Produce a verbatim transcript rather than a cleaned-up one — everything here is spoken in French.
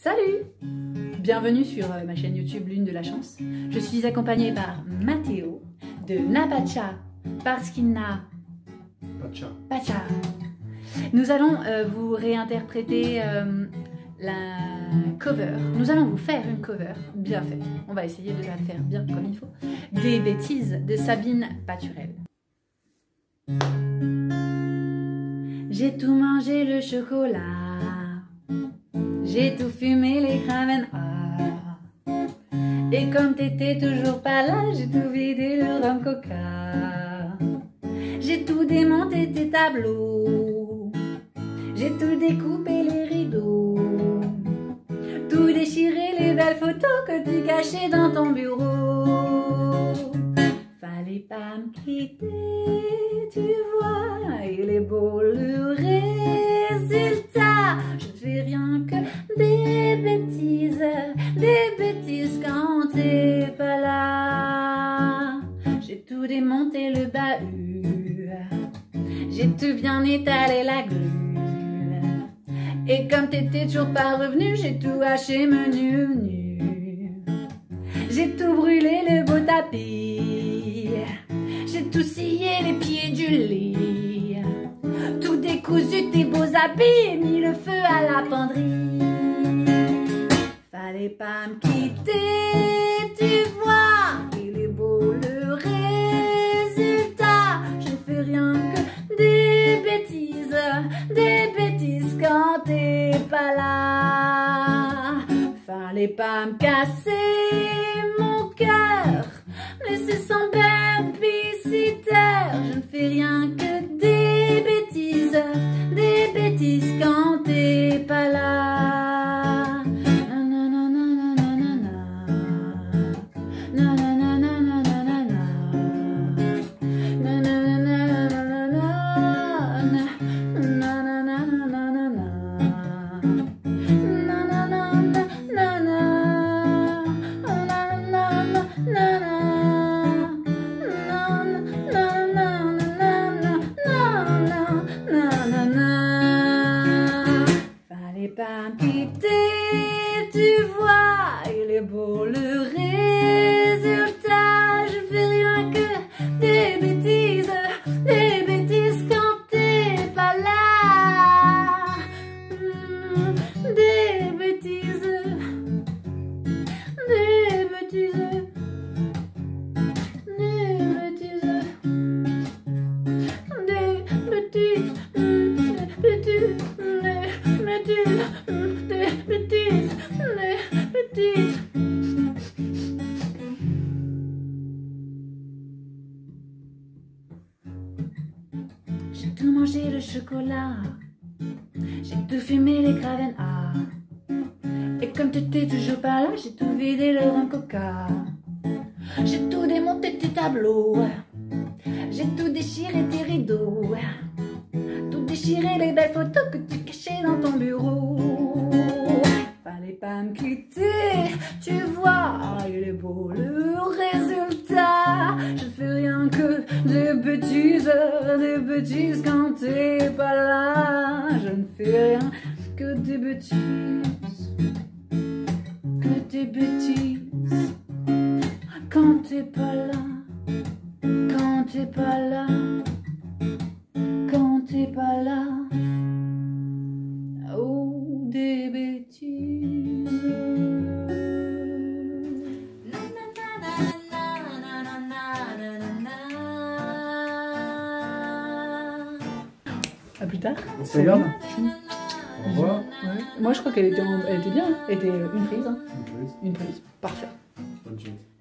Salut! Bienvenue sur ma chaîne YouTube Lune de la Chance. Je suis accompagnée par Matteo de Napacha Parskina Pacha. Pacha. Nous allons euh, vous réinterpréter euh, la cover. Nous allons vous faire une cover bien faite. On va essayer de la faire bien comme il faut. Des bêtises de Sabine Paturel. J'ai tout mangé le chocolat. J'ai tout fumé les Craven. Ah. Et comme t'étais toujours pas là, j'ai tout vidé le rhum coca. J'ai tout démonté tes tableaux. J'ai tout découpé les rideaux. Tout déchiré les belles photos que tu cachais dans ton bureau. Fallait pas me quitter, tu vois, il est beau le résultat. Je ne fais rien que des bêtises, des bêtises quand t'es pas là. J'ai tout démonté le bahut, j'ai tout bien étalé la glu. Et comme t'étais toujours pas revenu, j'ai tout haché menu nu. J'ai tout brûlé le beau tapis, j'ai tout scié les pieds du lit, tout décousu tes beaux habits et mis le feu à la penderie. Fallait pas me quitter, tu vois, il est beau le résultat. Je ne fais rien que des bêtises, des bêtises quand t'es pas là. Fallait pas me casser mon cœur, laisser sans babysitter. Je ne fais rien que des bêtises, des bêtises quand t'es pas là. Fallait pas me quitter, tu vois, il est beau le résultat. Je fais rien que des bêtises, des bêtises quand t'es pas là. Mmh, des bêtises, des bêtises, des bêtises, des bêtises, des bêtises, des bêtises, des bêtises, des bêtises. J'ai tout mangé le chocolat, j'ai tout fumé les Craven. Ah. Et comme t'étais toujours pas là, j'ai tout vidé le rhum coca. J'ai tout démonté tes tableaux, j'ai tout déchiré tes rideaux, tout déchiré les belles photos que tu cachais dans ton bureau. Fallait pas me quitter, tu vois, il est beau le résultat. Je fais rien que des bêtises, des bêtises quand t'es pas là. Je ne fais rien que des bêtises, que des bêtises quand t'es pas là, quand t'es pas là, quand t'es pas là. Oh, des bêtises. À plus tard. On se regarde. Au revoir. Ouais. Moi je crois qu'elle était, en... elle était bien, hein. Elle était une prise. Hein. Une prise. Une prise. Parfait. Bonne chance.